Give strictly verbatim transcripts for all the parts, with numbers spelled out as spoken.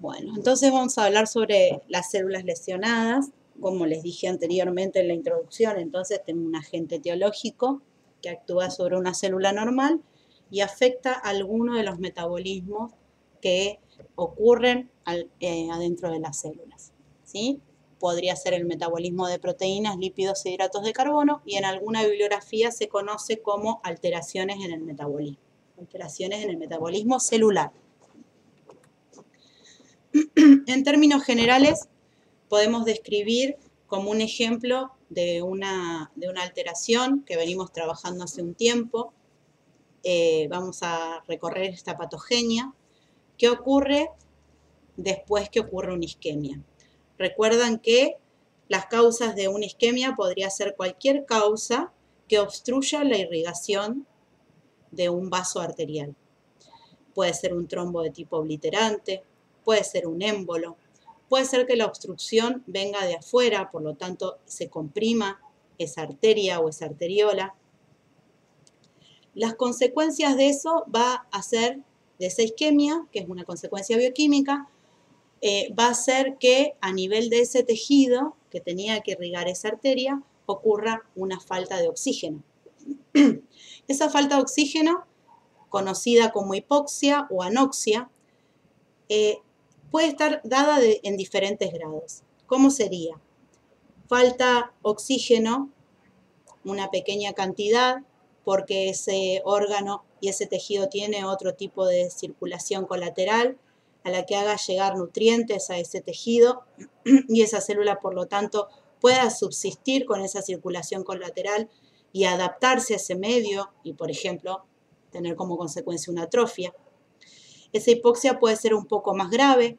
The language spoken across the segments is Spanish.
Bueno, entonces vamos a hablar sobre las células lesionadas. Como les dije anteriormente en la introducción, entonces tengo un agente etiológico que actúa sobre una célula normal y afecta alguno de los metabolismos que ocurren al, eh, adentro de las células, ¿sí? Podría ser el metabolismo de proteínas, lípidos e hidratos de carbono, y en alguna bibliografía se conoce como alteraciones en el metabolismo, alteraciones en el metabolismo celular. En términos generales, podemos describir como un ejemplo de una, de una alteración que venimos trabajando hace un tiempo. Eh, vamos a recorrer esta patogenia. ¿Qué ocurre después que ocurre una isquemia? Recuerdan que las causas de una isquemia podría ser cualquier causa que obstruya la irrigación de un vaso arterial. Puede ser un trombo de tipo obliterante, puede ser un émbolo, puede ser que la obstrucción venga de afuera, por lo tanto se comprima esa arteria o esa arteriola. Las consecuencias de eso va a ser, de esa isquemia, que es una consecuencia bioquímica, eh, va a ser que a nivel de ese tejido que tenía que irrigar esa arteria, ocurra una falta de oxígeno. Esa falta de oxígeno, conocida como hipoxia o anoxia, eh, puede estar dada de, en diferentes grados. ¿Cómo sería? Falta oxígeno, una pequeña cantidad, porque ese órgano y ese tejido tiene otro tipo de circulación colateral a la que haga llegar nutrientes a ese tejido y esa célula, por lo tanto, pueda subsistir con esa circulación colateral y adaptarse a ese medio y, por ejemplo, tener como consecuencia una atrofia. Esa hipoxia puede ser un poco más grave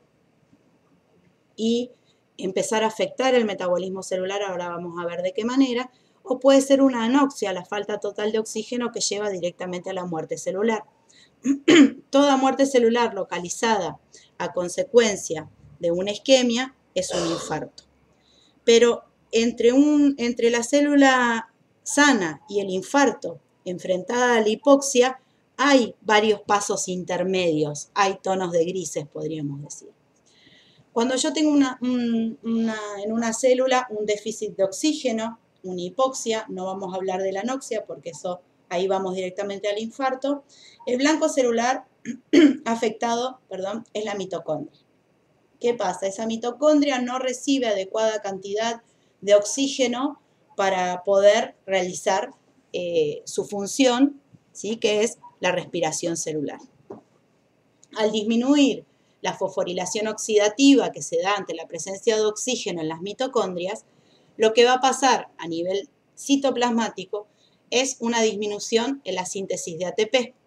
y empezar a afectar el metabolismo celular, ahora vamos a ver de qué manera, o puede ser una anoxia, la falta total de oxígeno que lleva directamente a la muerte celular. Toda muerte celular localizada a consecuencia de una isquemia es un infarto. Pero entre, un, entre la célula sana y el infarto enfrentada a la hipoxia, hay varios pasos intermedios, hay tonos de grises, podríamos decir. Cuando yo tengo una, una, en una célula un déficit de oxígeno, una hipoxia, no vamos a hablar de la anoxia porque eso ahí vamos directamente al infarto, el blanco celular afectado, perdón, es la mitocondria. ¿Qué pasa? Esa mitocondria no recibe adecuada cantidad de oxígeno para poder realizar eh, su función, ¿sí? Que es la respiración celular. Al disminuir la fosforilación oxidativa que se da ante la presencia de oxígeno en las mitocondrias, lo que va a pasar a nivel citoplasmático es una disminución en la síntesis de A T P.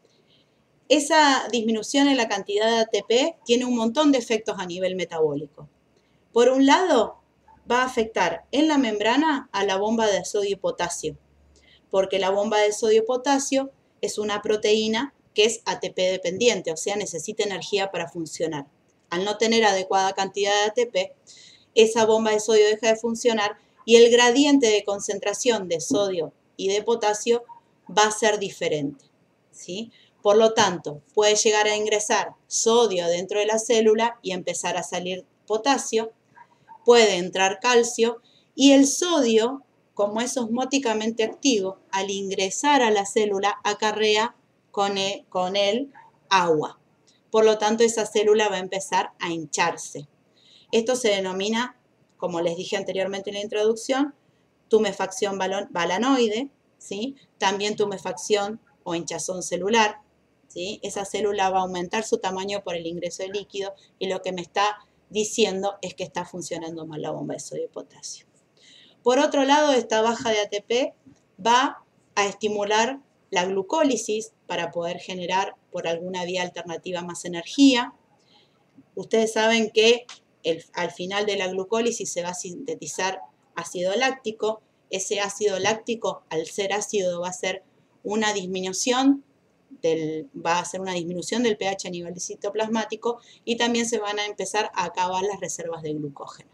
Esa disminución en la cantidad de A T P tiene un montón de efectos a nivel metabólico. Por un lado, va a afectar en la membrana a la bomba de sodio y potasio, porque la bomba de sodio y potasio es una proteína que es A T P dependiente, o sea, necesita energía para funcionar. Al no tener adecuada cantidad de A T P, esa bomba de sodio deja de funcionar y el gradiente de concentración de sodio y de potasio va a ser diferente, ¿sí? Por lo tanto, puede llegar a ingresar sodio dentro de la célula y empezar a salir potasio, puede entrar calcio y el sodio, como es osmóticamente activo, al ingresar a la célula acarrea con él, con él agua. Por lo tanto, esa célula va a empezar a hincharse. Esto se denomina, como les dije anteriormente en la introducción, tumefacción balanoide, ¿sí? También tumefacción o hinchazón celular, ¿sí? Esa célula va a aumentar su tamaño por el ingreso de líquido y lo que me está diciendo es que está funcionando mal la bomba de sodio y potasio. Por otro lado, esta baja de A T P va a estimular la glucólisis para poder generar por alguna vía alternativa más energía. Ustedes saben que el, al final de la glucólisis se va a sintetizar ácido láctico. Ese ácido láctico, al ser ácido, va a ser una disminución del, va a hacer una disminución del pH a nivel citoplasmático y también se van a empezar a acabar las reservas de glucógeno.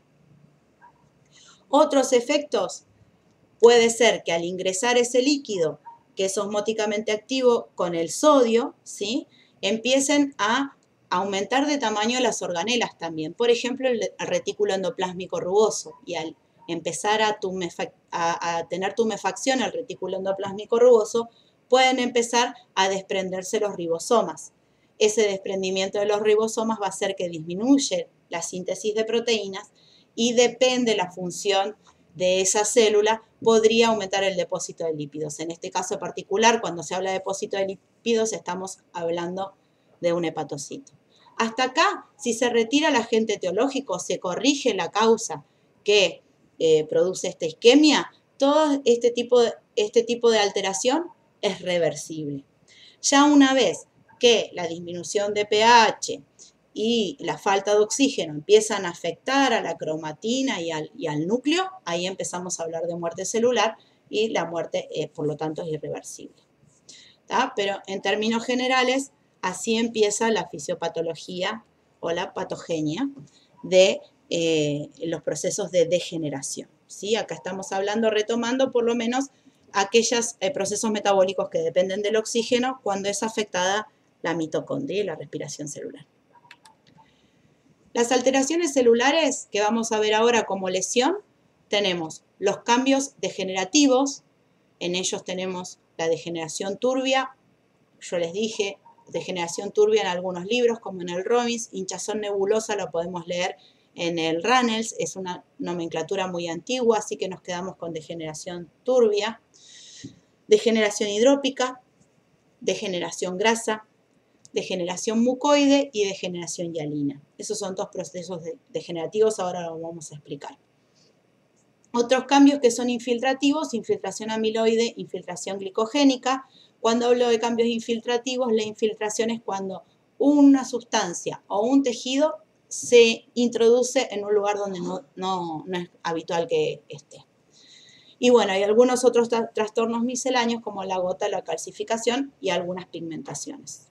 Otros efectos puede ser que al ingresar ese líquido que es osmóticamente activo con el sodio, ¿sí? Empiecen a aumentar de tamaño las organelas también. Por ejemplo, el, el retículo endoplásmico rugoso. Y al empezar a, a, a tener tumefacción el retículo endoplásmico rugoso, pueden empezar a desprenderse los ribosomas. Ese desprendimiento de los ribosomas va a hacer que disminuya la síntesis de proteínas y depende de la función de esa célula, podría aumentar el depósito de lípidos. En este caso particular, cuando se habla de depósito de lípidos, estamos hablando de un hepatocito. Hasta acá, si se retira el agente etiológico, se corrige la causa que eh, produce esta isquemia, todo este tipo, de, este tipo de alteración es reversible. Ya una vez que la disminución de pH y la falta de oxígeno empiezan a afectar a la cromatina y al, y al núcleo, ahí empezamos a hablar de muerte celular y la muerte, eh, por lo tanto, es irreversible. ¿Tá? Pero en términos generales, así empieza la fisiopatología o la patogenia de eh, los procesos de degeneración. ¿Sí? Acá estamos hablando, retomando por lo menos aquellos eh, procesos metabólicos que dependen del oxígeno cuando es afectada la mitocondria y la respiración celular. Las alteraciones celulares que vamos a ver ahora como lesión, tenemos los cambios degenerativos, en ellos tenemos la degeneración turbia, yo les dije, degeneración turbia en algunos libros, como en el Robbins, hinchazón nebulosa lo podemos leer en el Runnels, es una nomenclatura muy antigua, así que nos quedamos con degeneración turbia, degeneración hidrópica, degeneración grasa, degeneración mucoide y degeneración hialina. Esos son dos procesos de, degenerativos, ahora lo vamos a explicar. Otros cambios que son infiltrativos, infiltración amiloide, infiltración glicogénica. Cuando hablo de cambios infiltrativos, la infiltración es cuando una sustancia o un tejido se introduce en un lugar donde no, no, no es habitual que esté. Y bueno, hay algunos otros trastornos misceláneos como la gota, la calcificación y algunas pigmentaciones.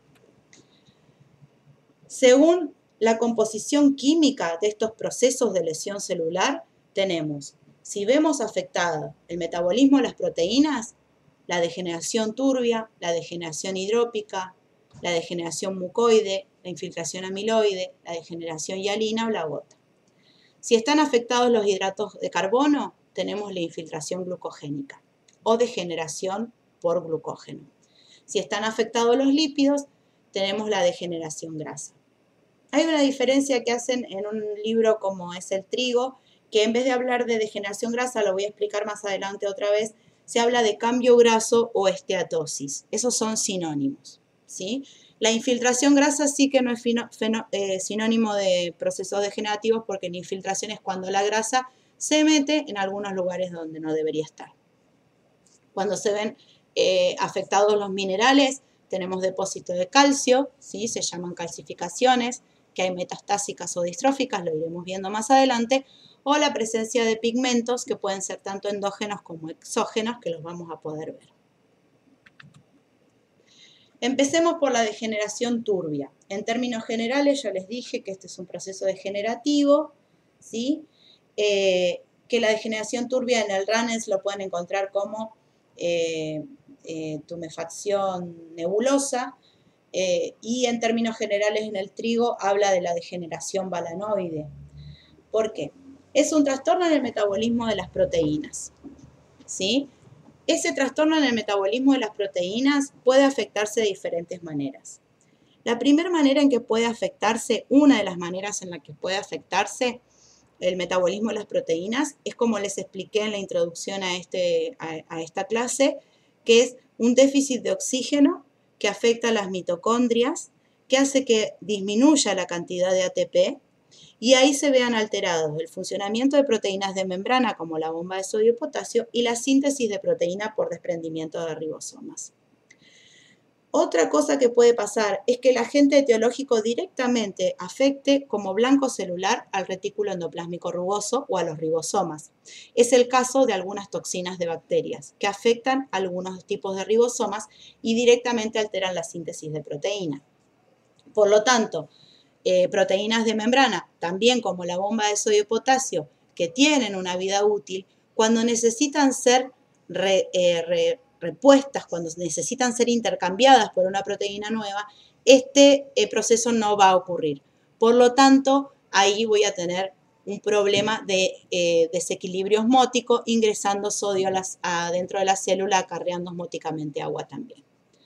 Según la composición química de estos procesos de lesión celular, tenemos, si vemos afectado el metabolismo de las proteínas, la degeneración turbia, la degeneración hidrópica, la degeneración mucoide, la infiltración amiloide, la degeneración hialina o la gota. Si están afectados los hidratos de carbono, tenemos la infiltración glucogénica o degeneración por glucógeno. Si están afectados los lípidos, tenemos la degeneración grasa. Hay una diferencia que hacen en un libro como es el trigo, que en vez de hablar de degeneración grasa, lo voy a explicar más adelante otra vez, se habla de cambio graso o esteatosis. Esos son sinónimos, ¿sí? La infiltración grasa sí que no es fino, feno, eh, sinónimo de procesos degenerativos porque la infiltración es cuando la grasa se mete en algunos lugares donde no debería estar. Cuando se ven eh, afectados los minerales, tenemos depósito de calcio, ¿sí? Se llaman calcificaciones, que hay metastásicas o distróficas, lo iremos viendo más adelante, o la presencia de pigmentos que pueden ser tanto endógenos como exógenos, que los vamos a poder ver. Empecemos por la degeneración turbia. En términos generales, yo les dije que este es un proceso degenerativo, ¿sí? Eh, que la degeneración turbia en el Runnels lo pueden encontrar como eh, eh, tumefacción nebulosa, eh, y en términos generales en el trigo habla de la degeneración balanoide. ¿Por qué? Es un trastorno en el metabolismo de las proteínas, ¿sí? Ese trastorno en el metabolismo de las proteínas puede afectarse de diferentes maneras. La primera manera en que puede afectarse, una de las maneras en la que puede afectarse el metabolismo de las proteínas, es como les expliqué en la introducción a, este, a, a esta clase, que es un déficit de oxígeno que afecta a las mitocondrias, que hace que disminuya la cantidad de A T P, y ahí se vean alterados el funcionamiento de proteínas de membrana como la bomba de sodio y potasio y la síntesis de proteína por desprendimiento de ribosomas. Otra cosa que puede pasar es que el agente etiológico directamente afecte como blanco celular al retículo endoplásmico rugoso o a los ribosomas. Es el caso de algunas toxinas de bacterias que afectan a algunos tipos de ribosomas y directamente alteran la síntesis de proteína. Por lo tanto, Eh, proteínas de membrana, también como la bomba de sodio y potasio, que tienen una vida útil, cuando necesitan ser re, eh, re, repuestas, cuando necesitan ser intercambiadas por una proteína nueva, este eh, proceso no va a ocurrir. Por lo tanto, ahí voy a tener un problema de eh, desequilibrio osmótico, ingresando sodio a las, a, dentro de la célula, acarreando osmóticamente agua también.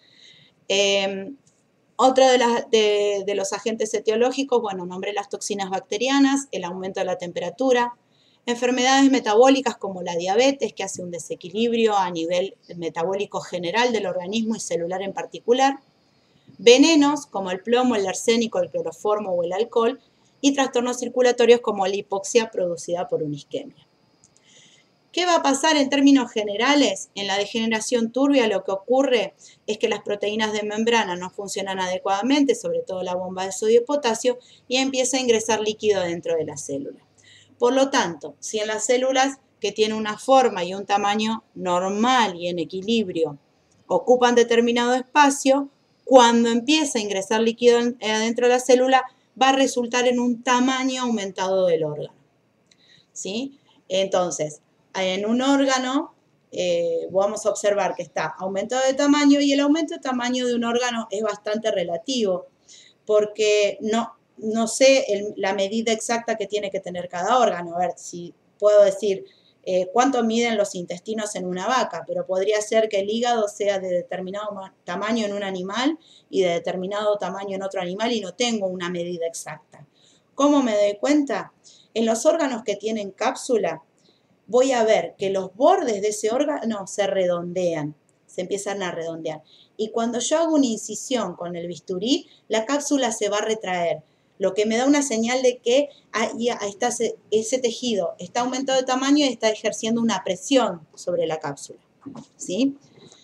Eh, Otro de, la, de, de los agentes etiológicos, bueno, nombré las toxinas bacterianas, el aumento de la temperatura, enfermedades metabólicas como la diabetes, que hace un desequilibrio a nivel metabólico general del organismo y celular en particular, venenos como el plomo, el arsénico, el cloroformo o el alcohol, y trastornos circulatorios como la hipoxia producida por una isquemia. ¿Qué va a pasar en términos generales? En la degeneración turbia lo que ocurre es que las proteínas de membrana no funcionan adecuadamente, sobre todo la bomba de sodio y potasio, y empieza a ingresar líquido dentro de la célula. Por lo tanto, si en las células que tienen una forma y un tamaño normal y en equilibrio ocupan determinado espacio, cuando empieza a ingresar líquido dentro de la célula, va a resultar en un tamaño aumentado del órgano, ¿sí? Entonces, en un órgano eh, vamos a observar que está aumentado de tamaño, y el aumento de tamaño de un órgano es bastante relativo, porque no, no sé el, la medida exacta que tiene que tener cada órgano. A ver, si puedo decir eh, cuánto miden los intestinos en una vaca, pero podría ser que el hígado sea de determinado tamaño en un animal y de determinado tamaño en otro animal, y no tengo una medida exacta. ¿Cómo me doy cuenta? En los órganos que tienen cápsula, voy a ver que los bordes de ese órgano se redondean, se empiezan a redondear. Y cuando yo hago una incisión con el bisturí, la cápsula se va a retraer, lo que me da una señal de que ahí está ese, ese tejido está aumentado de tamaño y está ejerciendo una presión sobre la cápsula, ¿sí?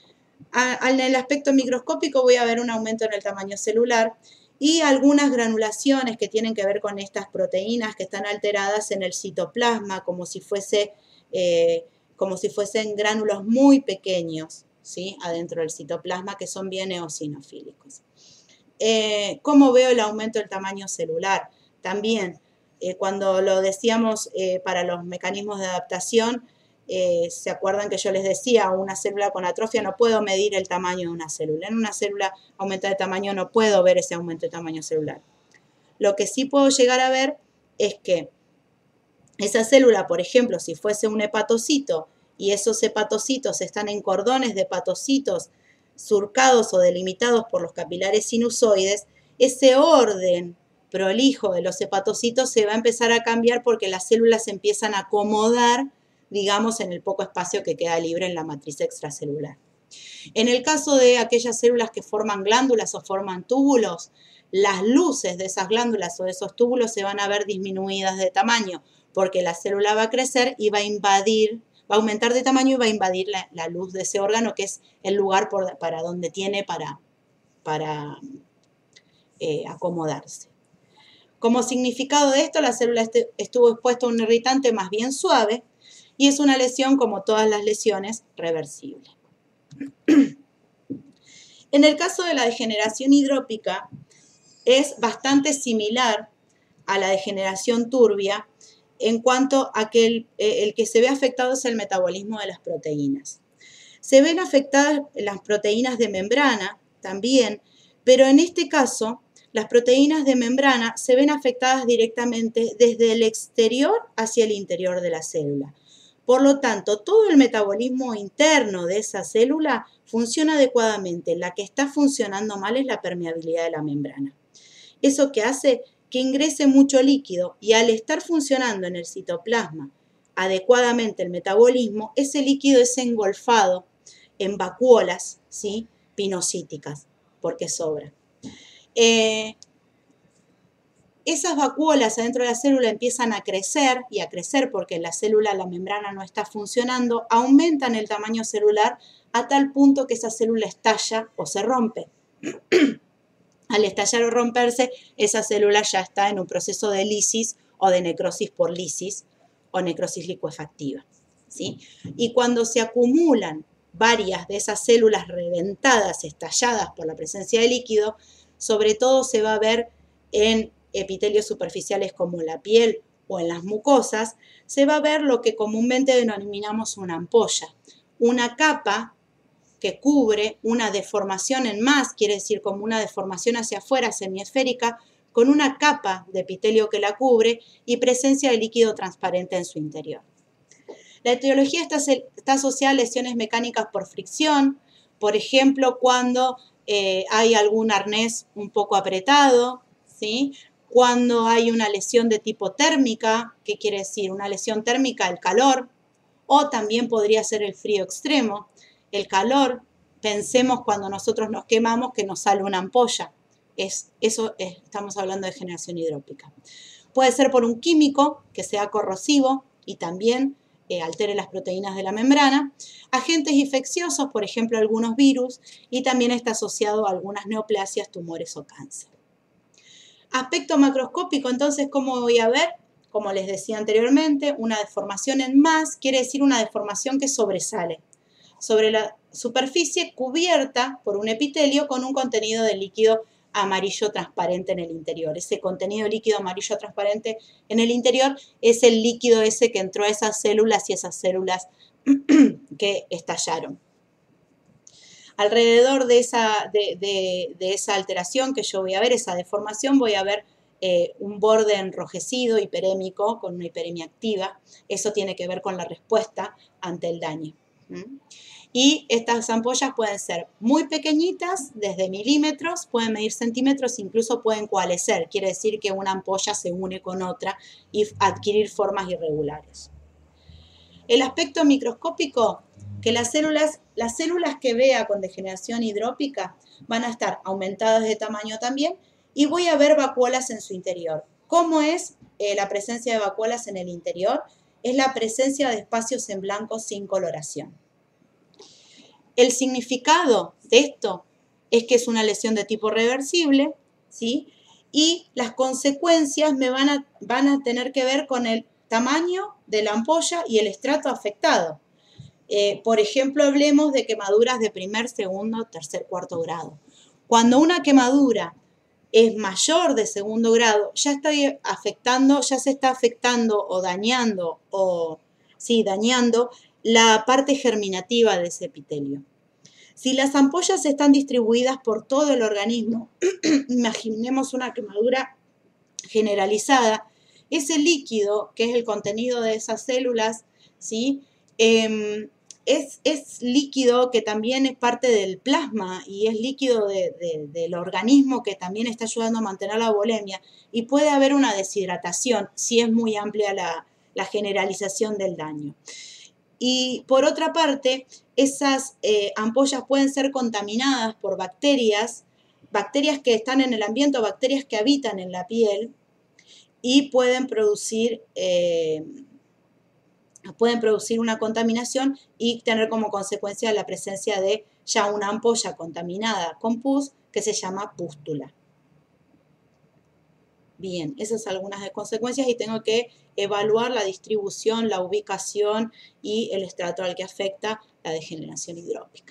En el aspecto microscópico voy a ver un aumento en el tamaño celular y algunas granulaciones que tienen que ver con estas proteínas que están alteradas en el citoplasma, como si fuese, eh, como si fuesen gránulos muy pequeños, ¿sí? Adentro del citoplasma, que son bien eosinofílicos. Eh, ¿Cómo veo el aumento del tamaño celular? También, eh, cuando lo decíamos eh, para los mecanismos de adaptación, eh, ¿se acuerdan que yo les decía, una célula con atrofia no puedo medir el tamaño de una célula? En una célula aumenta de tamaño no puedo ver ese aumento de tamaño celular. Lo que sí puedo llegar a ver es que esa célula, por ejemplo, si fuese un hepatocito y esos hepatocitos están en cordones de hepatocitos surcados o delimitados por los capilares sinusoides, ese orden prolijo de los hepatocitos se va a empezar a cambiar porque las células se empiezan a acomodar, digamos, en el poco espacio que queda libre en la matriz extracelular. En el caso de aquellas células que forman glándulas o forman túbulos, las luces de esas glándulas o de esos túbulos se van a ver disminuidas de tamaño, porque la célula va a crecer y va a invadir, va a aumentar de tamaño y va a invadir la, la luz de ese órgano, que es el lugar por, para donde tiene para, para eh, acomodarse. Como significado de esto, la célula este, estuvo expuesta a un irritante más bien suave y es una lesión, como todas las lesiones, reversible. En el caso de la degeneración hidrópica, es bastante similar a la degeneración turbia en cuanto a que el, el que se ve afectado es el metabolismo de las proteínas. Se ven afectadas las proteínas de membrana también, pero en este caso las proteínas de membrana se ven afectadas directamente desde el exterior hacia el interior de la célula. Por lo tanto, todo el metabolismo interno de esa célula funciona adecuadamente. La que está funcionando mal es la permeabilidad de la membrana. Eso que hace que ingrese mucho líquido, y al estar funcionando en el citoplasma adecuadamente el metabolismo, ese líquido es engolfado en vacuolas, ¿sí? Pinocíticas, porque sobra. Eh, esas vacuolas adentro de la célula empiezan a crecer y a crecer porque la célula, la membrana no está funcionando, aumentan el tamaño celular a tal punto que esa célula estalla o se rompe. Al estallar o romperse, esa célula ya está en un proceso de lisis o de necrosis por lisis o necrosis licuefactiva, ¿sí? Y cuando se acumulan varias de esas células reventadas, estalladas por la presencia de líquido, sobre todo se va a ver en epitelios superficiales como la piel o en las mucosas, se va a ver lo que comúnmente denominamos una ampolla, una capa que cubre una deformación en más, quiere decir como una deformación hacia afuera semiesférica, con una capa de epitelio que la cubre y presencia de líquido transparente en su interior. La etiología está, está asociada a lesiones mecánicas por fricción, por ejemplo, cuando eh, hay algún arnés un poco apretado, ¿sí? Cuando hay una lesión de tipo térmica, ¿qué quiere decir? Una lesión térmica, el calor, o también podría ser el frío extremo. El calor, pensemos cuando nosotros nos quemamos que nos sale una ampolla. Es, eso es, estamos hablando de generación hidrópica. Puede ser por un químico que sea corrosivo y también eh, altere las proteínas de la membrana. Agentes infecciosos, por ejemplo, algunos virus, y también está asociado a algunas neoplasias, tumores o cáncer. Aspecto macroscópico, entonces, ¿cómo voy a ver? Como les decía anteriormente, una deformación en más quiere decir una deformación que sobresale sobre la superficie cubierta por un epitelio con un contenido de líquido amarillo transparente en el interior. Ese contenido de líquido amarillo transparente en el interior es el líquido ese que entró a esas células y esas células que estallaron. Alrededor de esa, de, de, de esa alteración que yo voy a ver, esa deformación, voy a ver eh, un borde enrojecido, hiperémico, con una hiperemia activa. Eso tiene que ver con la respuesta ante el daño. ¿Mm? Y estas ampollas pueden ser muy pequeñitas, desde milímetros, pueden medir centímetros, incluso pueden coalescer. Quiere decir que una ampolla se une con otra y adquirir formas irregulares. El aspecto microscópico, que las células, las células que vea con degeneración hidrópica van a estar aumentadas de tamaño también y voy a ver vacuolas en su interior. ¿Cómo es eh, la presencia de vacuolas en el interior? Es la presencia de espacios en blanco sin coloración. El significado de esto es que es una lesión de tipo reversible, ¿sí? Y las consecuencias me van a, van a tener que ver con el tamaño de la ampolla y el estrato afectado. Eh, por ejemplo, hablemos de quemaduras de primer, segundo, tercer, cuarto grado. Cuando una quemadura es mayor de segundo grado, ya está afectando, ya se está afectando o dañando, o sí, dañando la parte germinativa de ese epitelio. Si las ampollas están distribuidas por todo el organismo, imaginemos una quemadura generalizada, ese líquido, que es el contenido de esas células, ¿sí? Eh, es, es líquido que también es parte del plasma y es líquido de, de, del organismo que también está ayudando a mantener la volemia y puede haber una deshidratación si es muy amplia la, la generalización del daño. Y por otra parte, esas eh, ampollas pueden ser contaminadas por bacterias, bacterias que están en el ambiente o bacterias que habitan en la piel y pueden producir, eh, pueden producir una contaminación y tener como consecuencia la presencia de ya una ampolla contaminada con pus que se llama pústula. Bien, esas son algunas de consecuencias y tengo que evaluar la distribución, la ubicación y el estrato al que afecta la degeneración hidrópica.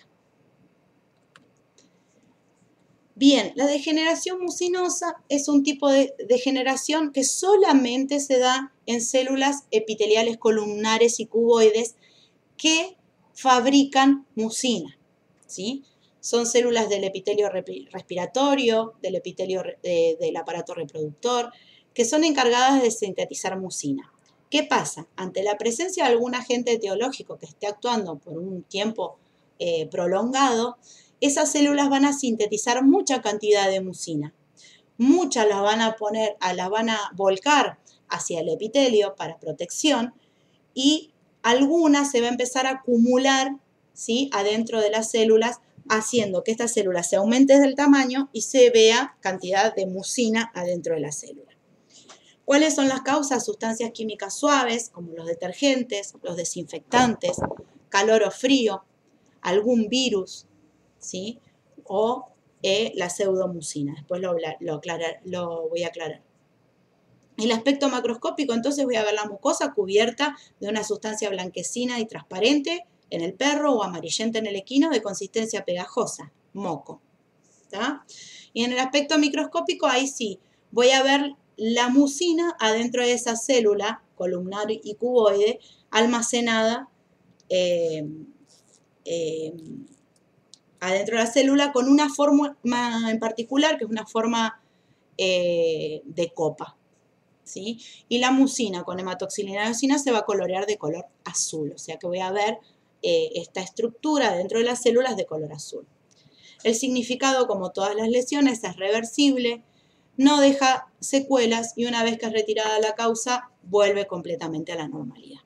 Bien, la degeneración mucinosa es un tipo de degeneración que solamente se da en células epiteliales columnares y cuboides que fabrican mucina, ¿sí? Son células del epitelio respiratorio, del epitelio de, del aparato reproductor, que son encargadas de sintetizar mucina. ¿Qué pasa? Ante la presencia de algún agente etiológico que esté actuando por un tiempo eh, prolongado, esas células van a sintetizar mucha cantidad de mucina. Muchas las van a poner, las van a volcar hacia el epitelio para protección y algunas se va a empezar a acumular, ¿sí?, adentro de las células, haciendo que estas células se aumenten del tamaño y se vea cantidad de mucina adentro de la célula. ¿Cuáles son las causas? Sustancias químicas suaves, como los detergentes, los desinfectantes, calor o frío, algún virus, ¿sí?, o eh, la pseudomucina. Después lo, lo, aclarar, lo voy a aclarar. El aspecto macroscópico, entonces voy a ver la mucosa cubierta de una sustancia blanquecina y transparente en el perro o amarillenta en el equino de consistencia pegajosa, moco. ¿Tá? Y en el aspecto microscópico, ahí sí, voy a ver la mucina adentro de esa célula columnar y cuboide almacenada eh, eh, adentro de la célula con una forma en particular, que es una forma eh, de copa, ¿sí? Y la mucina con hematoxilina y eosina se va a colorear de color azul, o sea que voy a ver eh, esta estructura dentro de las células de color azul. El significado, como todas las lesiones, es reversible, no deja secuelas y una vez que es retirada la causa, vuelve completamente a la normalidad.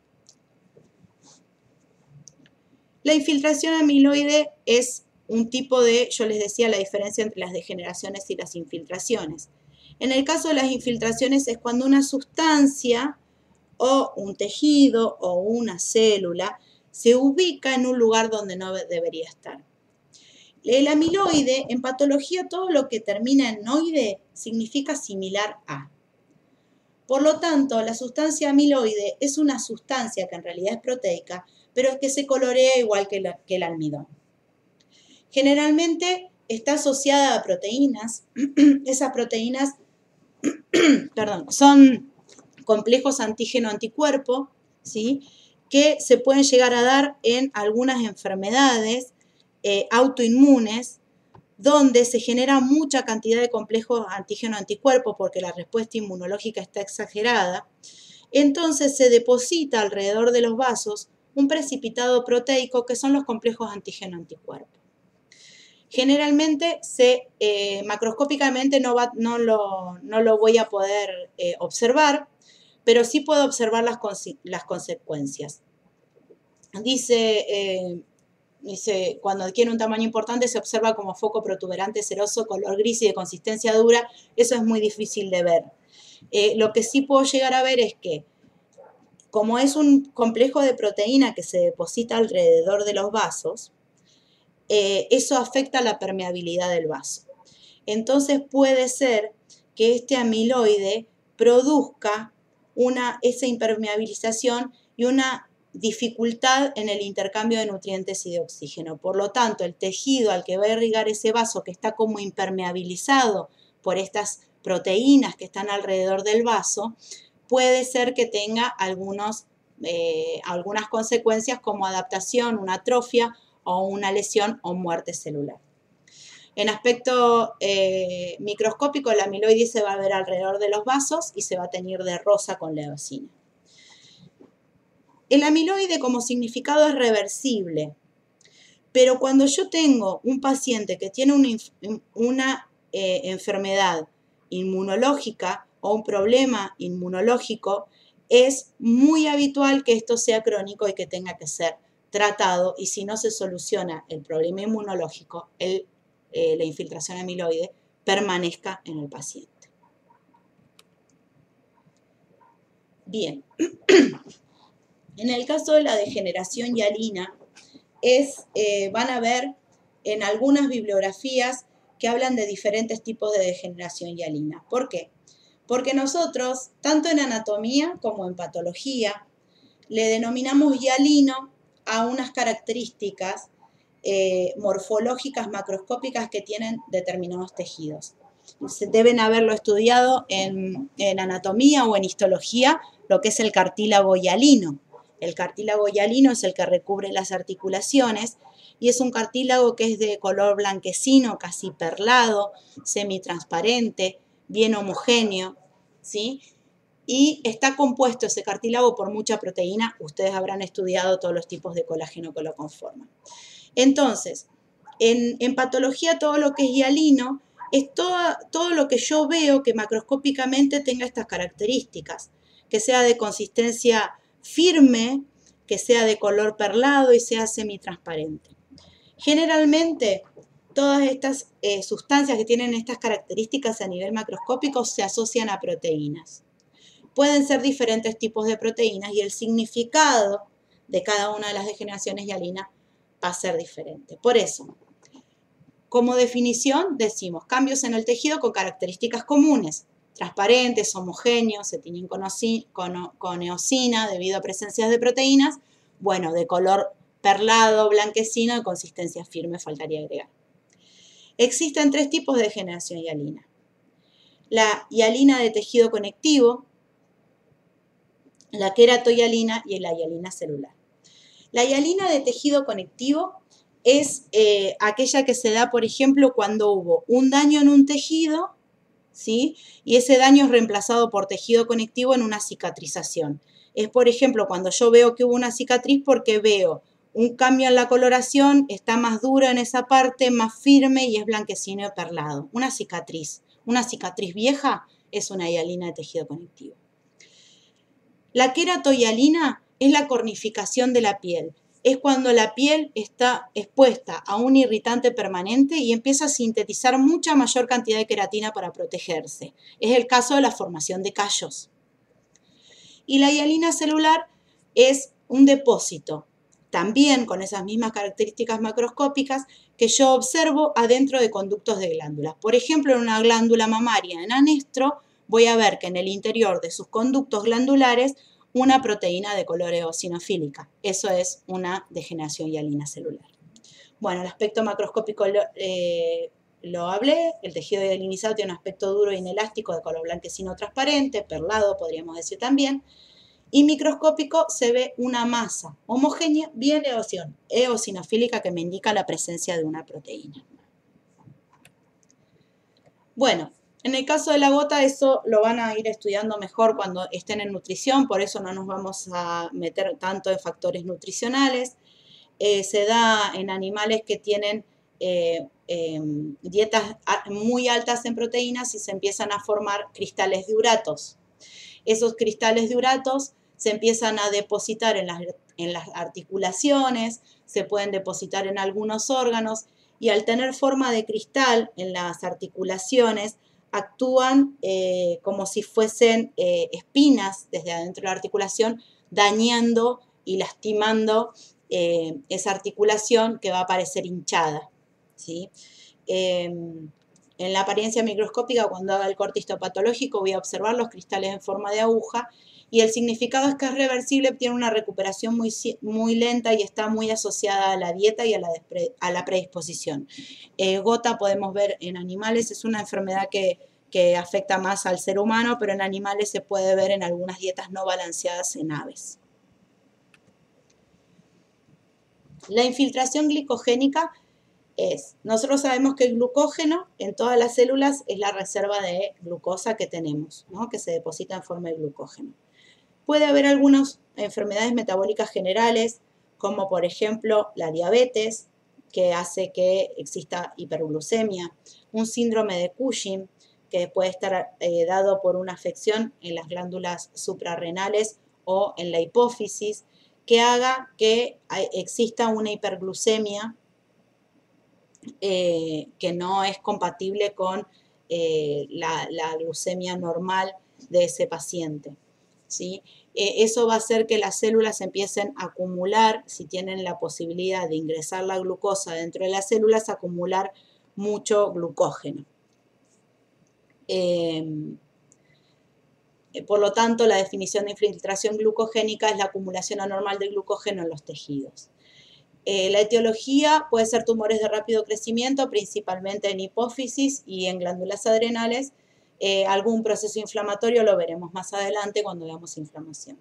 La infiltración amiloide es un tipo de, yo les decía la diferencia entre las degeneraciones y las infiltraciones. En el caso de las infiltraciones es cuando una sustancia o un tejido o una célula se ubica en un lugar donde no debería estar. El amiloide, en patología, todo lo que termina en oide significa similar a. Por lo tanto, la sustancia amiloide es una sustancia que en realidad es proteica, pero que se colorea igual que, la, que el almidón. Generalmente está asociada a proteínas. Esas proteínas perdón, son complejos antígeno-anticuerpo, ¿sí? Que se pueden llegar a dar en algunas enfermedades eh, autoinmunes, donde se genera mucha cantidad de complejos antígeno-anticuerpos porque la respuesta inmunológica está exagerada. Entonces se deposita alrededor de los vasos un precipitado proteico que son los complejos antígeno-anticuerpos. Generalmente, se, eh, macroscópicamente no, va, no, lo, no, lo, voy a poder eh, observar, pero sí puedo observar las, las consecuencias. Dice, eh, dice, cuando adquiere un tamaño importante se observa como foco protuberante, ceroso, color gris y de consistencia dura. Eso es muy difícil de ver. Eh, lo que sí puedo llegar a ver es que, como es un complejo de proteína que se deposita alrededor de los vasos, Eh, eso afecta la permeabilidad del vaso. Entonces puede ser que este amiloide produzca una, esa impermeabilización y una dificultad en el intercambio de nutrientes y de oxígeno. Por lo tanto, el tejido al que va a irrigar ese vaso, que está como impermeabilizado por estas proteínas que están alrededor del vaso, puede ser que tenga algunos, eh, algunas consecuencias como adaptación, una atrofia o una lesión o muerte celular. En aspecto eh, microscópico, la amiloide se va a ver alrededor de los vasos y se va a teñir de rosa con la eosina. El amiloide como significado es reversible, pero cuando yo tengo un paciente que tiene una, una eh, enfermedad inmunológica o un problema inmunológico, es muy habitual que esto sea crónico y que tenga que ser tratado, y si no se soluciona el problema inmunológico, el, eh, la infiltración amiloide permanezca en el paciente. Bien, en el caso de la degeneración hialina, es, eh, van a ver en algunas bibliografías que hablan de diferentes tipos de degeneración hialina. ¿Por qué? Porque nosotros, tanto en anatomía como en patología, le denominamos hialino a unas características eh, morfológicas macroscópicas que tienen determinados tejidos. Deben haberlo estudiado en, en anatomía o en histología, lo que es el cartílago hialino. El cartílago hialino es el que recubre las articulaciones y es un cartílago que es de color blanquecino, casi perlado, semitransparente, bien homogéneo, ¿sí? Y está compuesto ese cartílago por mucha proteína. Ustedes habrán estudiado todos los tipos de colágeno que lo conforman. Entonces, en, en patología todo lo que es hialino es todo, todo lo que yo veo que macroscópicamente tenga estas características, que sea de consistencia firme, que sea de color perlado y sea semitransparente. Generalmente, todas estas eh, sustancias que tienen estas características a nivel macroscópico se asocian a proteínas. Pueden ser diferentes tipos de proteínas y el significado de cada una de las degeneraciones hialinas va a ser diferente. Por eso, como definición decimos cambios en el tejido con características comunes, transparentes, homogéneos, se tiñen con, con, con eosina debido a presencias de proteínas, bueno, de color perlado, blanquecino, de consistencia firme, faltaría agregar. Existen tres tipos de degeneración hialina. La hialina de tejido conectivo, la queratohialina y la hialina celular. La hialina de tejido conectivo es eh, aquella que se da, por ejemplo, cuando hubo un daño en un tejido, ¿sí? Y ese daño es reemplazado por tejido conectivo en una cicatrización. Es, por ejemplo, cuando yo veo que hubo una cicatriz porque veo un cambio en la coloración, está más dura en esa parte, más firme y es blanquecino y perlado. Una cicatriz. Una cicatriz vieja es una hialina de tejido conectivo. La queratohialina es la cornificación de la piel. Es cuando la piel está expuesta a un irritante permanente y empieza a sintetizar mucha mayor cantidad de queratina para protegerse. Es el caso de la formación de callos. Y la hialina celular es un depósito, también con esas mismas características macroscópicas, que yo observo adentro de conductos de glándulas. Por ejemplo, en una glándula mamaria en anestro, voy a ver que en el interior de sus conductos glandulares una proteína de color eosinofílica. Eso es una degeneración hialina celular. Bueno, el aspecto macroscópico lo, eh, lo hablé. El tejido hialinizado tiene un aspecto duro e inelástico de color blanquecino transparente, perlado podríamos decir también. Y microscópico se ve una masa homogénea bien eosinofílica que me indica la presencia de una proteína. Bueno, en el caso de la gota eso lo van a ir estudiando mejor cuando estén en nutrición, por eso no nos vamos a meter tanto en factores nutricionales. Eh, se da en animales que tienen eh, eh, dietas muy altas en proteínas y se empiezan a formar cristales de uratos. Esos cristales de uratos se empiezan a depositar en las, en las articulaciones, se pueden depositar en algunos órganos y al tener forma de cristal en las articulaciones actúan eh, como si fuesen eh, espinas desde adentro de la articulación, dañando y lastimando eh, esa articulación que va a parecer hinchada, ¿sí? Eh, en la apariencia microscópica, cuando haga el corte histopatológico, voy a observar los cristales en forma de aguja y el significado es que es reversible, tiene una recuperación muy, muy lenta y está muy asociada a la dieta y a la, a la predisposición. Eh, gota podemos ver en animales, es una enfermedad que, que afecta más al ser humano, pero en animales se puede ver en algunas dietas no balanceadas en aves. La infiltración glicogénica es, nosotros sabemos que el glucógeno en todas las células es la reserva de glucosa que tenemos, ¿no? Que se deposita en forma de glucógeno. Puede haber algunas enfermedades metabólicas generales, como por ejemplo la diabetes, que hace que exista hiperglucemia, un síndrome de Cushing, que puede estar eh, dado por una afección en las glándulas suprarrenales o en la hipófisis, que haga que exista una hiperglucemia eh, que no es compatible con eh, la, la glucemia normal de ese paciente, ¿sí? Eh, eso va a hacer que las células empiecen a acumular, si tienen la posibilidad de ingresar la glucosa dentro de las células, a acumular mucho glucógeno. Eh, por lo tanto, la definición de infiltración glucogénica es la acumulación anormal de glucógeno en los tejidos. Eh, la etiología puede ser tumores de rápido crecimiento, principalmente en hipófisis y en glándulas adrenales. Eh, algún proceso inflamatorio lo veremos más adelante cuando veamos inflamación.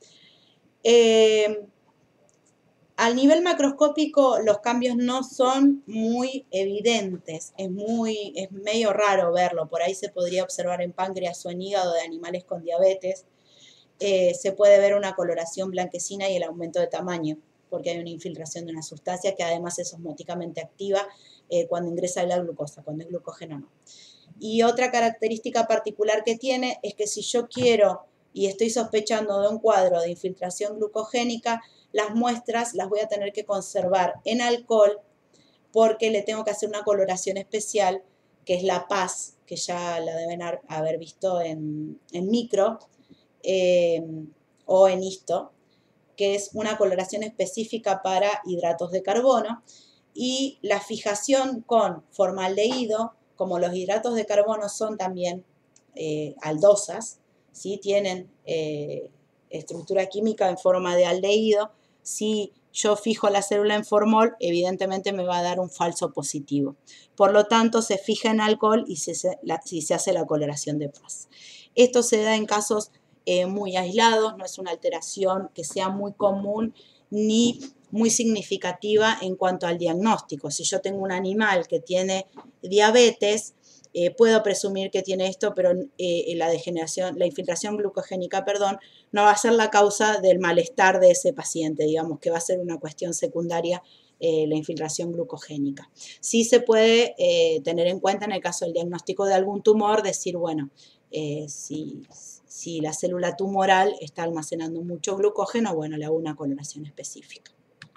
Eh, al nivel macroscópico los cambios no son muy evidentes, es, muy, es medio raro verlo, por ahí se podría observar en páncreas o en hígado de animales con diabetes. Eh, se puede ver una coloración blanquecina y el aumento de tamaño, porque hay una infiltración de una sustancia que además es osmóticamente activa eh, cuando ingresa la glucosa, cuando es glucógeno no. Y otra característica particular que tiene es que si yo quiero y estoy sospechando de un cuadro de infiltración glucogénica, las muestras las voy a tener que conservar en alcohol porque le tengo que hacer una coloración especial, que es la P A S, que ya la deben haber visto en, en micro eh, o en histo, que es una coloración específica para hidratos de carbono, y la fijación con formaldehído, como los hidratos de carbono son también eh, aldosas, ¿sí? Tienen eh, estructura química en forma de aldehído, si yo fijo la célula en formol, evidentemente me va a dar un falso positivo. Por lo tanto, se fija en alcohol y se, se, la, si se hace la coloración de P A S. Esto se da en casos Eh, muy aislados, no es una alteración que sea muy común ni muy significativa en cuanto al diagnóstico. Si yo tengo un animal que tiene diabetes, eh, puedo presumir que tiene esto, pero eh, la degeneración, la infiltración glucogénica, perdón, no va a ser la causa del malestar de ese paciente, digamos, que va a ser una cuestión secundaria eh, la infiltración glucogénica. Sí se puede eh, tener en cuenta en el caso del diagnóstico de algún tumor, decir, bueno, eh, si, si la célula tumoral está almacenando mucho glucógeno, bueno, le hago una coloración específica.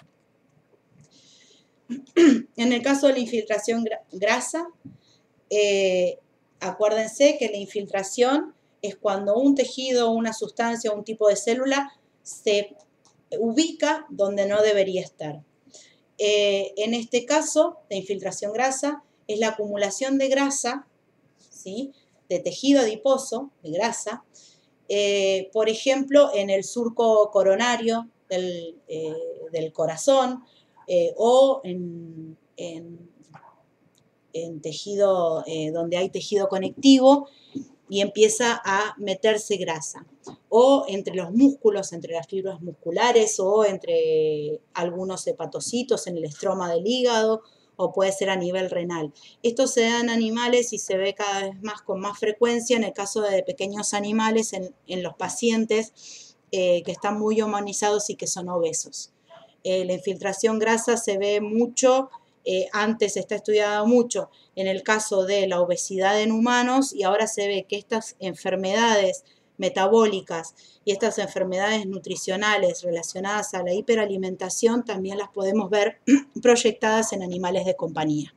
En el caso de la infiltración grasa, eh, acuérdense que la infiltración es cuando un tejido, una sustancia, un tipo de célula se ubica donde no debería estar. Eh, en este caso, la infiltración grasa es la acumulación de grasa, ¿sí?, de tejido adiposo, de grasa, eh, por ejemplo, en el surco coronario del, eh, del corazón eh, o en, en, en tejido eh, donde hay tejido conectivo y empieza a meterse grasa, o entre los músculos, entre las fibras musculares, o entre algunos hepatocitos en el estroma del hígado, o puede ser a nivel renal. Esto se da en animales y se ve cada vez más con más frecuencia en el caso de pequeños animales, en, en los pacientes eh, que están muy humanizados y que son obesos. Eh, la infiltración grasa se ve mucho, eh, antes está estudiado mucho en el caso de la obesidad en humanos, y ahora se ve que estas enfermedades metabólicas y estas enfermedades nutricionales relacionadas a la hiperalimentación también las podemos ver proyectadas en animales de compañía.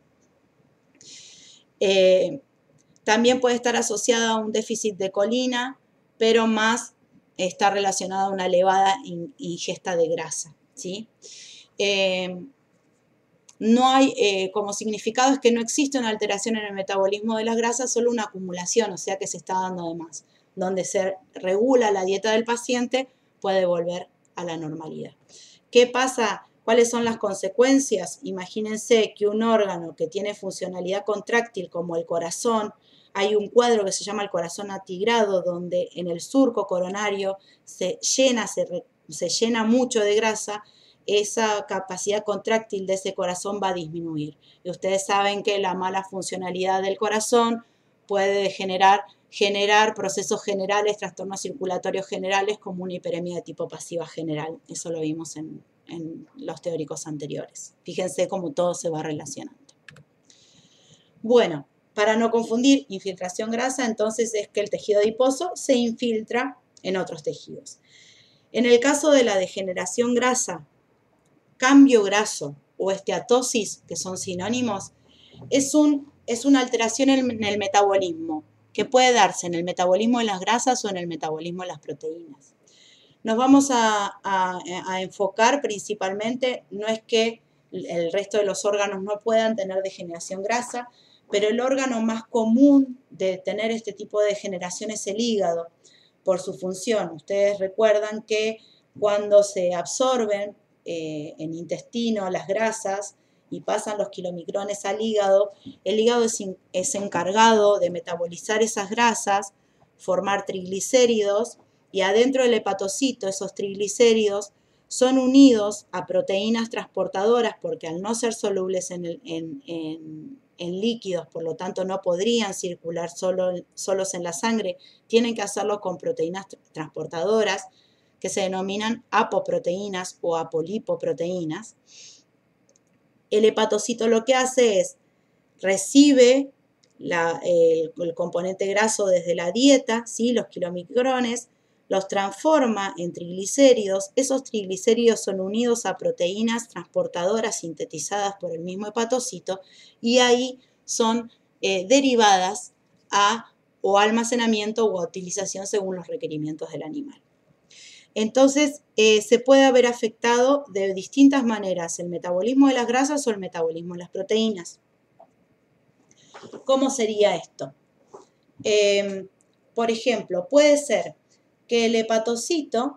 Eh, también puede estar asociada a un déficit de colina, pero más está relacionada a una elevada in, ingesta de grasa, ¿sí? Eh, no hay, eh, como significado es que no existe una alteración en el metabolismo de las grasas, solo una acumulación, o sea que se está dando de más. Donde se regula la dieta del paciente, puede volver a la normalidad. ¿Qué pasa? ¿Cuáles son las consecuencias? Imagínense que un órgano que tiene funcionalidad contráctil como el corazón, hay un cuadro que se llama el corazón atigrado, donde en el surco coronario se llena, se, re, se llena mucho de grasa, esa capacidad contráctil de ese corazón va a disminuir. Y ustedes saben que la mala funcionalidad del corazón puede generar, generar procesos generales, trastornos circulatorios generales, como una hiperemia de tipo pasiva general. Eso lo vimos en, en los teóricos anteriores. Fíjense cómo todo se va relacionando. Bueno, para no confundir infiltración grasa, entonces es que el tejido adiposo se infiltra en otros tejidos. En el caso de la degeneración grasa, cambio graso o esteatosis, que son sinónimos, es, un, es una alteración en el metabolismo, que puede darse en el metabolismo de las grasas o en el metabolismo de las proteínas. Nos vamos a, a, a enfocar principalmente, no es que el resto de los órganos no puedan tener degeneración grasa, pero el órgano más común de tener este tipo de degeneración es el hígado, por su función. Ustedes recuerdan que cuando se absorben eh, en intestino las grasas y pasan los kilomicrones al hígado, el hígado es, in, es encargado de metabolizar esas grasas, formar triglicéridos, y adentro del hepatocito esos triglicéridos son unidos a proteínas transportadoras, porque al no ser solubles en, el, en, en, en líquidos, por lo tanto no podrían circular solo, solos en la sangre, tienen que hacerlo con proteínas transportadoras, que se denominan apoproteínas o apolipoproteínas. El hepatocito lo que hace es, recibe la, el, el componente graso desde la dieta, ¿sí?, los kilomicrones, los transforma en triglicéridos. Esos triglicéridos son unidos a proteínas transportadoras sintetizadas por el mismo hepatocito, y ahí son eh, derivadas a o almacenamiento o a utilización según los requerimientos del animal. Entonces, eh, se puede haber afectado de distintas maneras el metabolismo de las grasas o el metabolismo de las proteínas. ¿Cómo sería esto? Eh, por ejemplo, puede ser que el hepatocito,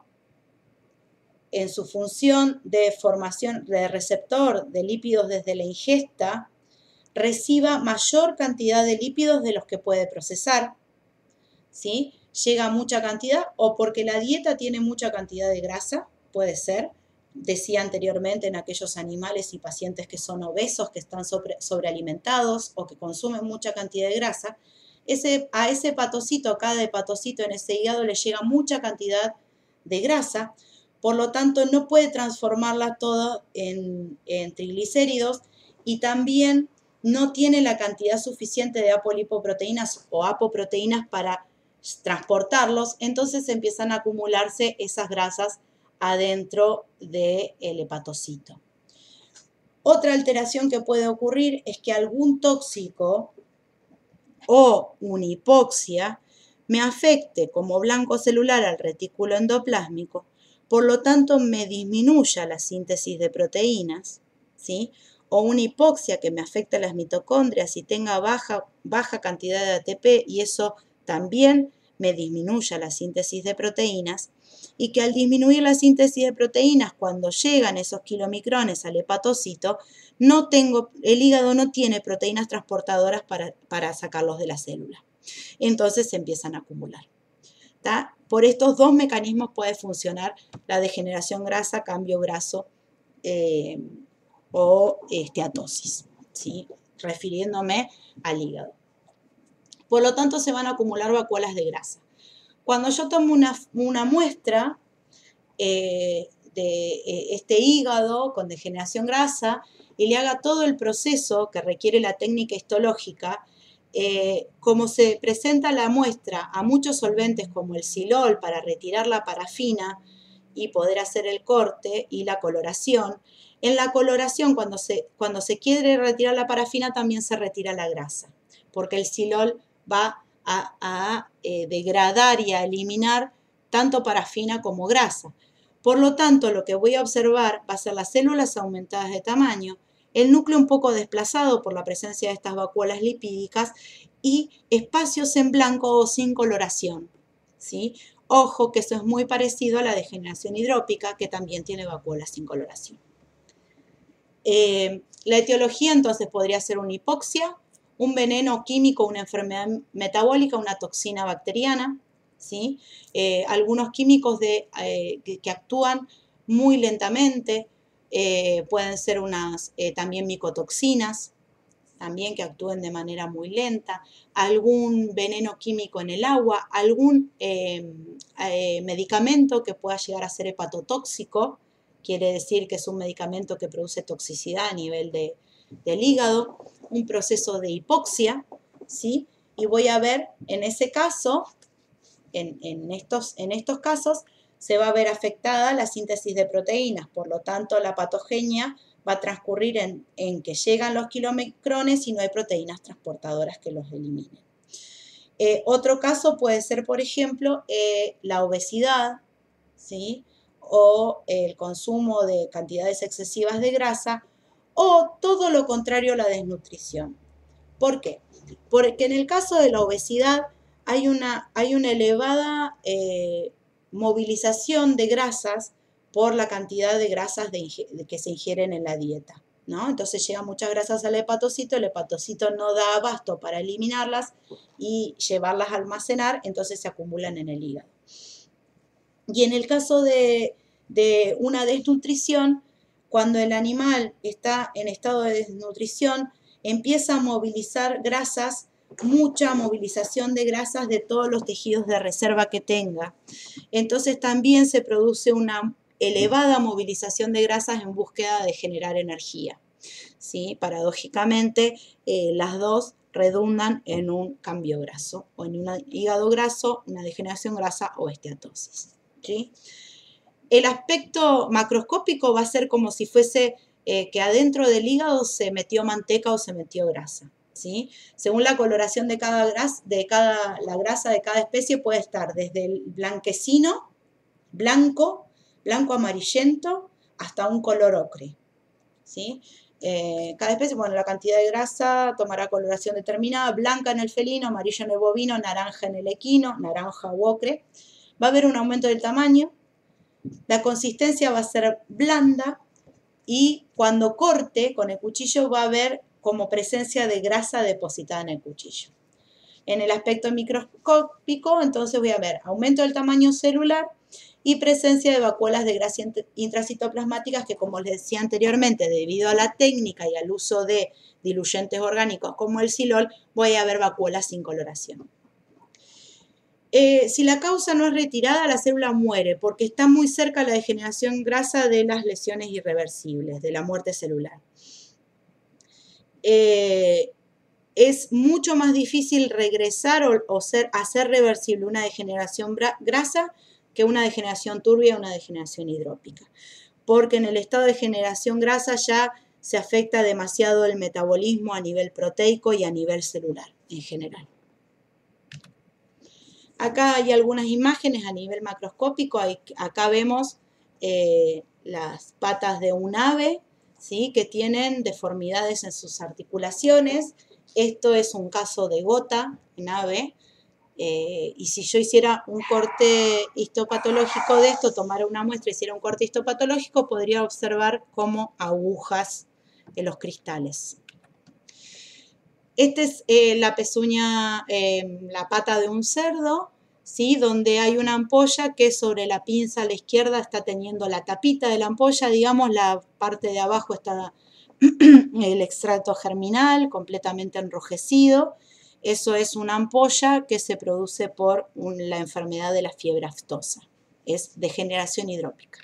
en su función de formación de receptor de lípidos desde la ingesta, reciba mayor cantidad de lípidos de los que puede procesar, ¿sí? Llega a mucha cantidad, o porque la dieta tiene mucha cantidad de grasa, puede ser, decía anteriormente, en aquellos animales y pacientes que son obesos, que están sobre, sobrealimentados o que consumen mucha cantidad de grasa, ese, a ese hepatocito, a cada hepatocito en ese hígado le llega mucha cantidad de grasa, por lo tanto no puede transformarla toda en, en triglicéridos y también no tiene la cantidad suficiente de apolipoproteínas o apoproteínas para transportarlos, entonces empiezan a acumularse esas grasas adentro del hepatocito. Otra alteración que puede ocurrir es que algún tóxico o una hipoxia me afecte como blanco celular al retículo endoplásmico, por lo tanto me disminuya la síntesis de proteínas, ¿sí? O una hipoxia que me afecte a las mitocondrias y tenga baja, baja cantidad de A T P y eso también me disminuya la síntesis de proteínas, y que al disminuir la síntesis de proteínas, cuando llegan esos kilomicrones al hepatocito, no tengo, el hígado no tiene proteínas transportadoras para, para sacarlos de la célula. Entonces se empiezan a acumular. ¿Tá? Por estos dos mecanismos puede funcionar la degeneración grasa, cambio graso eh, o esteatosis, ¿sí? Refiriéndome al hígado. Por lo tanto, se van a acumular vacuolas de grasa. Cuando yo tomo una, una muestra eh, de eh, este hígado con degeneración grasa y le haga todo el proceso que requiere la técnica histológica, eh, como se presenta la muestra a muchos solventes como el silol para retirar la parafina y poder hacer el corte y la coloración, en la coloración cuando se, cuando se quiere retirar la parafina también se retira la grasa, porque el silol va a, a eh, degradar y a eliminar tanto parafina como grasa. Por lo tanto, lo que voy a observar va a ser las células aumentadas de tamaño, el núcleo un poco desplazado por la presencia de estas vacuolas lipídicas y espacios en blanco o sin coloración, ¿sí? Ojo que eso es muy parecido a la degeneración hidrópica, que también tiene vacuolas sin coloración. Eh, la etiología entonces podría ser una hipoxia, un veneno químico, una enfermedad metabólica, una toxina bacteriana, ¿sí? Eh, algunos químicos de, eh, que, que actúan muy lentamente, eh, pueden ser unas eh, también micotoxinas, también que actúen de manera muy lenta, algún veneno químico en el agua, algún eh, eh, medicamento que pueda llegar a ser hepatotóxico, quiere decir que es un medicamento que produce toxicidad a nivel de, del hígado, un proceso de hipoxia, ¿sí? Y voy a ver en ese caso, en, en, estos, en estos casos, se va a ver afectada la síntesis de proteínas, por lo tanto la patogenia va a transcurrir en, en que llegan los kilomicrones y no hay proteínas transportadoras que los eliminen. Eh, otro caso puede ser, por ejemplo, eh, la obesidad, ¿sí? O el consumo de cantidades excesivas de grasa, o todo lo contrario, la desnutrición. ¿Por qué? Porque en el caso de la obesidad hay una, hay una elevada eh, movilización de grasas por la cantidad de grasas de, de que se ingieren en la dieta, ¿no? Entonces llegan muchas grasas al hepatocito, el hepatocito no da abasto para eliminarlas y llevarlas a almacenar, entonces se acumulan en el hígado. Y en el caso de, de una desnutrición, cuando el animal está en estado de desnutrición, empieza a movilizar grasas, mucha movilización de grasas de todos los tejidos de reserva que tenga. Entonces también se produce una elevada movilización de grasas en búsqueda de generar energía, ¿sí? Paradójicamente, eh, las dos redundan en un cambio graso, o en un hígado graso, una degeneración grasa o esteatosis, ¿sí? El aspecto macroscópico va a ser como si fuese eh, que adentro del hígado se metió manteca o se metió grasa, ¿sí? Según la coloración de cada grasa, de cada, la grasa de cada especie puede estar desde el blanquecino, blanco, blanco amarillento, hasta un color ocre, ¿sí? Eh, cada especie, bueno, la cantidad de grasa tomará coloración determinada, blanca en el felino, amarilla en el bovino, naranja en el equino, naranja u ocre. Va a haber un aumento del tamaño, la consistencia va a ser blanda y cuando corte con el cuchillo va a haber como presencia de grasa depositada en el cuchillo. En el aspecto microscópico, entonces voy a ver aumento del tamaño celular y presencia de vacuolas de grasa intracitoplasmáticas que, como les decía anteriormente, debido a la técnica y al uso de diluyentes orgánicos como el silol, voy a ver vacuolas sin coloración. Eh, si la causa no es retirada, la célula muere porque está muy cerca la degeneración grasa de las lesiones irreversibles, de la muerte celular. Eh, es mucho más difícil regresar o, o ser, hacer reversible una degeneración grasa que una degeneración turbia o una degeneración hidrópica, porque en el estado de degeneración grasa ya se afecta demasiado el metabolismo a nivel proteico y a nivel celular en general. Acá hay algunas imágenes a nivel macroscópico. Hay, acá vemos eh, las patas de un ave, ¿sí?, que tienen deformidades en sus articulaciones. Esto es un caso de gota en ave. Eh, y si yo hiciera un corte histopatológico de esto, tomara una muestra y hiciera un corte histopatológico, podría observar como agujas en los cristales. Esta es eh, la pezuña, eh, la pata de un cerdo, ¿sí?, donde hay una ampolla que sobre la pinza a la izquierda está teniendo la tapita de la ampolla, digamos, la parte de abajo está el extracto germinal completamente enrojecido. Eso es una ampolla que se produce por un, la enfermedad de la fiebre aftosa. Es degeneración hidrópica.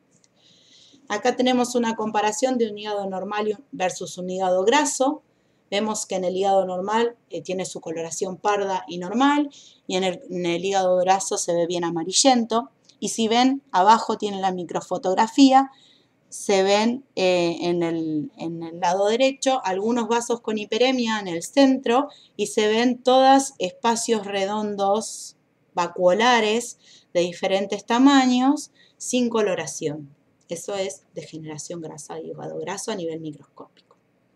Acá tenemos una comparación de un hígado normal versus un hígado graso. Vemos que en el hígado normal eh, tiene su coloración parda y normal, y en el, en el hígado graso se ve bien amarillento. Y si ven, abajo tienen la microfotografía, se ven eh, en, el, en el lado derecho algunos vasos con hiperemia en el centro, y se ven todos espacios redondos vacuolares de diferentes tamaños sin coloración. Eso es degeneración grasa de hígado graso a nivel microscópico.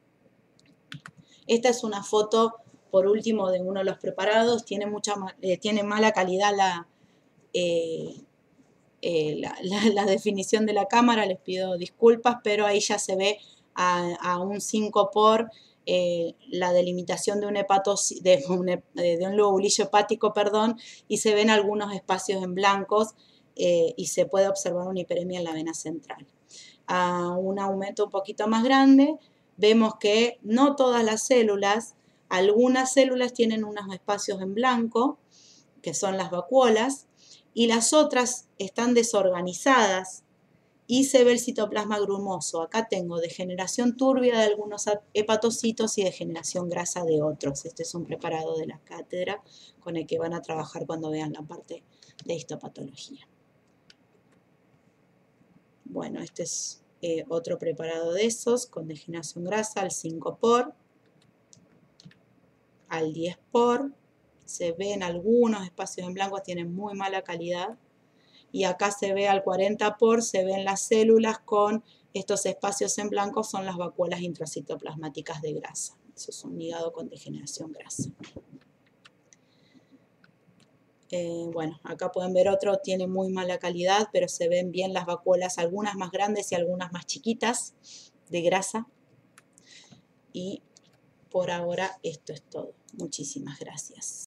Esta es una foto, por último, de uno de los preparados. Tiene, mucha, eh, tiene mala calidad la, eh, eh, la, la, la definición de la cámara, les pido disculpas, pero ahí ya se ve a, a un cinco por eh, la delimitación de un, hepatos, de, un, de un lobulillo hepático, perdón, y se ven algunos espacios en blancos eh, y se puede observar una hiperemia en la vena central. A un aumento un poquito más grande, vemos que no todas las células, algunas células tienen unos espacios en blanco, que son las vacuolas, y las otras están desorganizadas y se ve el citoplasma grumoso. Acá tengo degeneración turbia de algunos hepatocitos y degeneración grasa de otros. Este es un preparado de la cátedra con el que van a trabajar cuando vean la parte de histopatología. Bueno, este es eh, otro preparado de esos con degeneración grasa al cinco por, al diez por. Se ven algunos espacios en blanco, tienen muy mala calidad. Y acá se ve al cuarenta por, se ven las células con estos espacios en blanco, son las vacuolas intracitoplasmáticas de grasa. Eso es un hígado con degeneración grasa. Eh, bueno, acá pueden ver otro, tiene muy mala calidad, pero se ven bien las vacuolas, algunas más grandes y algunas más chiquitas de grasa. Y por ahora esto es todo. Muchísimas gracias.